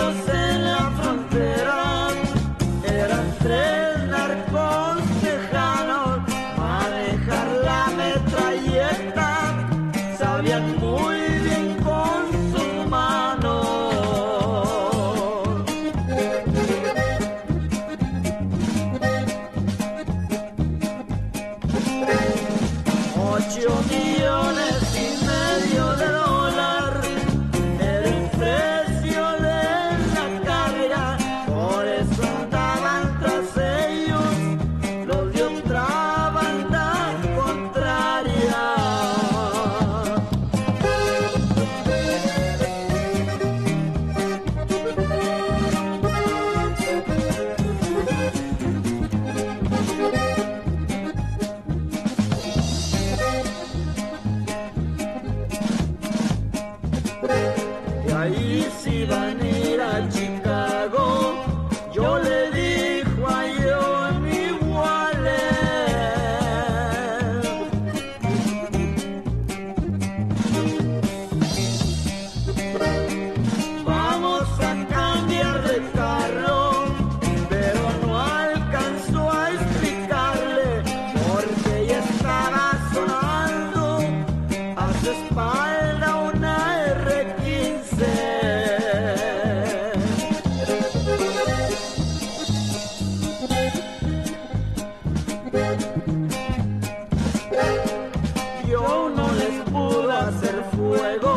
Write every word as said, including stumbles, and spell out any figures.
en la frontera. Eran tres narcos tejanos, manejar la metralleta, sabían muy bien con sus manos. Ocho millones y medio de dólar era el precio de la carga, por eso andaban tras ellos los de otra banda contraria. Y ahí si van a ir a Chicago, yo le dijo a John Iguales. Vamos a cambiar de carro, pero no alcanzó a explicarle, porque ya estaba sonando a su espalda una R quince. Yo no les pude hacer fuego.